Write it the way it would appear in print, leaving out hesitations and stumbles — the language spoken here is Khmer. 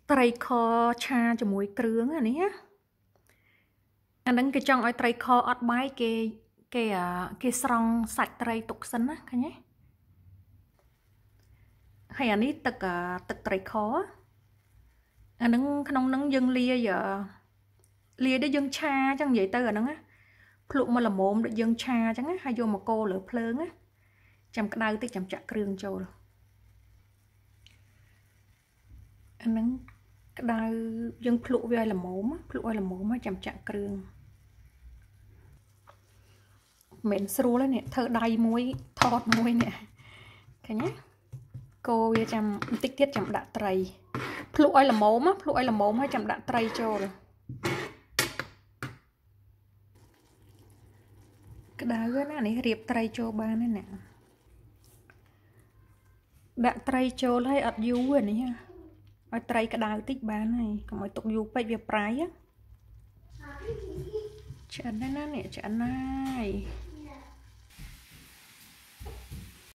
ត្រីខឆាជាមួយគ្រឿងអានេះណាអាហ្នឹងគេចង់ឲ្យត្រីខអត់បាយគេស្រង់សាច់ត្រីទុកសិនណាឃើញទេហើយអានេះទឹកត្រីខអាហ្នឹងក្នុងហ្នឹងយើងលាយដូចយើងឆាអញ្ចឹងនិយាយទៅអាហ្នឹងណាភ្លុកមកល្មមដូចយើងឆាអញ្ចឹងណាហើយយកមកកូរលើភ្លើងណាចាំក្តៅតិចចាំចាក់គ្រឿងចូលអាហ្នឹងក្តៅយើងភ្លុកវាឲ្យល្មមហើយចាំចាក់គ្រឿងមិនស្រួលទេនេះធ្វើដៃមួយថតមួយនេះឃើញទេកូរវាចាំបន្តិចទៀតចាំដាក់ត្រីភ្លុកឲ្យល្មមហើយចាំដាក់ត្រីចូលក្តៅណានេះរៀបត្រីចូលបានទេណាដាក់ត្រីចូលហើយអត់យូរនេះឲ្យត្រីក្តៅតិចបានហើយកុំឲ្យទុកយូរពេកវាប្រៃឆ្អិនណានេះឆ្អិនហើយ